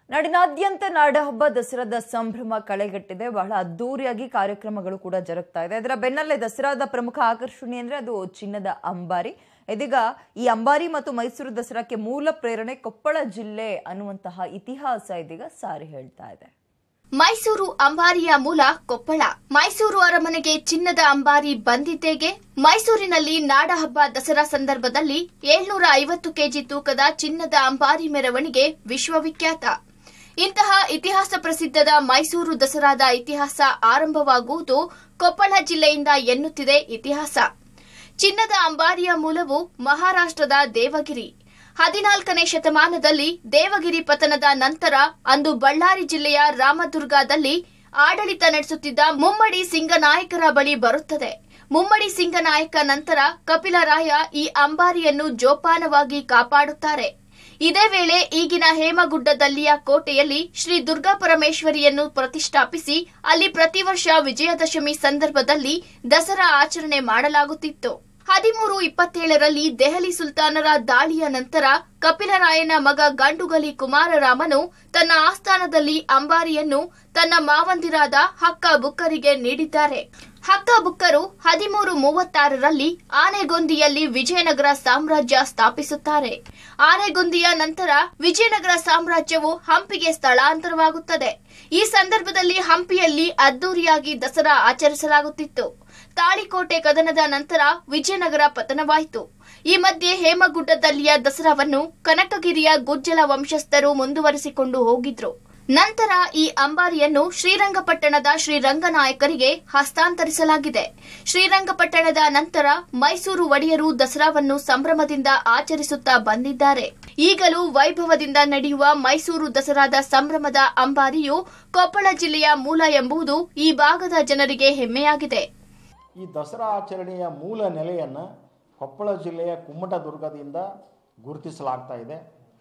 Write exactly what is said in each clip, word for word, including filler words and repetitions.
ನಾಡಿನಾದ್ಯಂತ ನಾಡಹಬ್ಬ ದಸರಾದ ಸಂಭ್ರಮ ಕಳೆಗಟ್ಟಿದೆ. ಬಹಳ ಅದ್ದೂರಿಯಾಗಿ ಕಾರ್ಯಕ್ರಮಗಳು ಕೂಡ ಜರುಗ್ತಾ ಇದೆ. ಇದರ ಬೆನ್ನಲ್ಲೇ ದಸರಾದ ಪ್ರಮುಖ ಆಕರ್ಷಣೆ ಅಂದ್ರೆ ಅದು ಚಿನ್ನದ ಅಂಬಾರಿ. ಇದೀಗ ಈ ಅಂಬಾರಿ ಮತ್ತು ಮೈಸೂರು ದಸರಾಕ್ಕೆ ಮೂಲ ಪ್ರೇರಣೆ ಕೊಪ್ಪಳ ಜಿಲ್ಲೆ ಅನ್ನುವಂತಹ ಇತಿಹಾಸ ಇದೀಗ ಸಾರಿ ಹೇಳ್ತಾ ಇದೆ. ಮೈಸೂರು ಅಂಬಾರಿಯ ಮೂಲ ಕೊಪ್ಪಳ. ಮೈಸೂರು ಅರಮನೆಗೆ ಚಿನ್ನದ ಅಂಬಾರಿ ಬಂದಿದ್ದೇಗೆ? ಮೈಸೂರಿನಲ್ಲಿ ನಾಡಹಬ್ಬ ದಸರಾ ಸಂದರ್ಭದಲ್ಲಿ ಏಳ್ನೂರ ಐವತ್ತು ಕೆಜಿ ತೂಕದ ಚಿನ್ನದ ಅಂಬಾರಿ ಮೆರವಣಿಗೆ ವಿಶ್ವವಿಖ್ಯಾತ. ಇಂತಹ ಇತಿಹಾಸ ಪ್ರಸಿದ್ಧದ ಮೈಸೂರು ದಸರಾದ ಇತಿಹಾಸ ಆರಂಭವಾಗುವುದು ಕೊಪ್ಪಳ ಜಿಲ್ಲೆಯಿಂದ ಎನ್ನುತ್ತಿದೆ ಇತಿಹಾಸ. ಚಿನ್ನದ ಅಂಬಾರಿಯ ಮೂಲವು ಮಹಾರಾಷ್ಟ್ರದ ದೇವಗಿರಿ. ಹದಿನಾಲ್ಕನೇ ಶತಮಾನದಲ್ಲಿ ದೇವಗಿರಿ ಪತನದ ನಂತರ ಅಂದು ಬಳ್ಳಾರಿ ಜಿಲ್ಲೆಯ ರಾಮದುರ್ಗದಲ್ಲಿ ಆಡಳಿತ ನಡೆಸುತ್ತಿದ್ದ ಮುಮ್ಮಡಿ ಸಿಂಗನಾಯಕರ ಬಳಿ ಬರುತ್ತದೆ. ಮುಮ್ಮಡಿ ಸಿಂಗನಾಯಕ ನಂತರ ಕಪಿಲರಾಯ ಈ ಅಂಬಾರಿಯನ್ನು ಜೋಪಾನವಾಗಿ ಕಾಪಾಡುತ್ತಾರೆ. ಇದೇ ವೇಳೆ ಈಗಿನ ಹೇಮಗುಡ್ಡದಲ್ಲಿಯ ಕೋಟೆಯಲ್ಲಿ ಶ್ರೀ ದುರ್ಗಾ ಪರಮೇಶ್ವರಿಯನ್ನು ಪ್ರತಿಷ್ಠಾಪಿಸಿ ಅಲ್ಲಿ ಪ್ರತಿ ವರ್ಷ ವಿಜಯದಶಮಿ ಸಂದರ್ಭದಲ್ಲಿ ದಸರಾ ಆಚರಣೆ ಮಾಡಲಾಗುತ್ತಿತ್ತು. ಹದಿಮೂರು ಇಪ್ಪತ್ತೇಳರಲ್ಲಿ ದೆಹಲಿ ಸುಲ್ತಾನರ ದಾಳಿಯ ನಂತರ ಕಪಿಲರಾಯನ ಮಗ ಗಂಡುಗಲಿ ಕುಮಾರರಾಮನು ತನ್ನ ಆಸ್ಥಾನದಲ್ಲಿ ಅಂಬಾರಿಯನ್ನು ತನ್ನ ಮಾವಂದಿರಾದ ಹಕ್ಕ ಬುಕ್ಕರಿಗೆ ನೀಡಿದ್ದಾರೆ. ಹಕ್ಕ ಬುಕ್ಕರು ಹದಿಮೂರು ಮೂವತ್ತಾರರಲ್ಲಿ ಆನೆಗೊಂದಿಯಲ್ಲಿ ವಿಜಯನಗರ ಸಾಮ್ರಾಜ್ಯ ಸ್ಥಾಪಿಸುತ್ತಾರೆ. ಆನೆಗೊಂದಿಯ ನಂತರ ವಿಜಯನಗರ ಸಾಮ್ರಾಜ್ಯವು ಹಂಪಿಗೆ ಸ್ಥಳಾಂತರವಾಗುತ್ತದೆ. ಈ ಸಂದರ್ಭದಲ್ಲಿ ಹಂಪಿಯಲ್ಲಿ ಅದ್ದೂರಿಯಾಗಿ ದಸರಾ ಆಚರಿಸಲಾಗುತ್ತಿತ್ತು. ತಾಳಿಕೋಟೆ ಕದನದ ನಂತರ ವಿಜಯನಗರ ಪತನವಾಯಿತು. ಈ ಮಧ್ಯೆ ಹೇಮಗುಡ್ಡದಲ್ಲಿಯ ದಸರಾವನ್ನು ಕನಕಗಿರಿಯ ಗುಜ್ಜಲ ವಂಶಸ್ಥರು ಮುಂದುವರಿಸಿಕೊಂಡು ಹೋಗಿದ್ರು. ನಂತರ ಈ ಅಂಬಾರಿಯನ್ನು ಶ್ರೀರಂಗಪಟ್ಟಣದ ಶ್ರೀರಂಗನಾಯಕರಿಗೆ ಹಸ್ತಾಂತರಿಸಲಾಗಿದೆ. ಶ್ರೀರಂಗಪಟ್ಟಣದ ನಂತರ ಮೈಸೂರು ಒಡೆಯರು ದಸರಾವನ್ನು ಸಂಭ್ರಮದಿಂದ ಆಚರಿಸುತ್ತಾ ಬಂದಿದ್ದಾರೆ. ಈಗಲೂ ವೈಭವದಿಂದ ನಡೆಯುವ ಮೈಸೂರು ದಸರಾದ ಸಂಭ್ರಮದ ಅಂಬಾರಿಯು ಕೊಪ್ಪಳ ಜಿಲ್ಲೆಯ ಮೂಲ ಎಂಬುದು ಈ ಭಾಗದ ಜನರಿಗೆ ಹೆಮ್ಮೆಯಾಗಿದೆ. ಈ ದಸರಾ ಆಚರಣೆಯ ಮೂಲ ನೆಲೆಯನ್ನು ಕೊಪ್ಪಳ ಜಿಲ್ಲೆಯ ಕುಮ್ಮಟದುರ್ಗದಿಂದ ಗುರುತಿಸಲಾಗ್ತಾ ಇದೆ.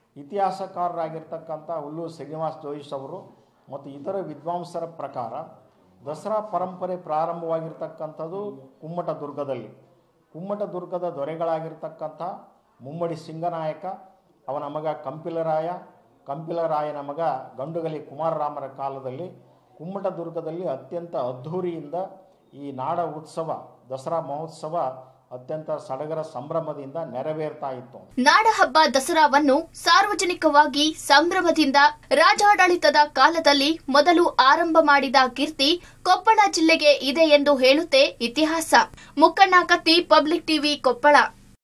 ಇತಿಹಾಸಕಾರರಾಗಿರ್ತಕ್ಕಂಥ ಹುಲ್ಲೂರು ಶ್ರೀನಿವಾಸ ಜೋಯಿಸ್ ಅವರು ಮತ್ತು ಇತರ ವಿದ್ವಾಂಸರ ಪ್ರಕಾರ ದಸರಾ ಪರಂಪರೆ ಪ್ರಾರಂಭವಾಗಿರ್ತಕ್ಕಂಥದ್ದು ಕುಮ್ಮಟದುರ್ಗದಲ್ಲಿ. ಕುಮ್ಮಟದುರ್ಗದ ದೊರೆಗಳಾಗಿರ್ತಕ್ಕಂಥ ಮುಮ್ಮಡಿ ಸಿಂಗನಾಯಕ, ಅವನ ಮಗ ಕಂಪಿಲರಾಯ, ಕಂಪಿಲರಾಯನ ಮಗ ಗಂಡುಗಲಿ ಕುಮಾರರಾಮರ ಕಾಲದಲ್ಲಿ ಕುಮ್ಮಟದುರ್ಗದಲ್ಲಿ ಅತ್ಯಂತ ಅದ್ಧೂರಿಯಿಂದ ಈ ನಾಡ ಉತ್ಸವ ದಸರಾ ಮಹೋತ್ಸವ ಅತ್ಯಂತ ಸಡಗರ ಸಂಭ್ರಮದಿಂದ ನೆರವೇರ್ತಾ ಇತ್ತು. ನಾಡಹಬ್ಬ ದಸರಾವನ್ನು ಸಾರ್ವಜನಿಕವಾಗಿ ಸಂಭ್ರಮದಿಂದ ರಾಜಾಡಳಿತದ ಕಾಲದಲ್ಲಿ ಮೊದಲು ಆರಂಭ ಮಾಡಿದ ಕೀರ್ತಿ ಕೊಪ್ಪಳ ಜಿಲ್ಲೆಗೆ ಇದೆ ಎಂದು ಹೇಳುತ್ತೆ ಇತಿಹಾಸ. Mukkanna Katti, public TV, Koppal.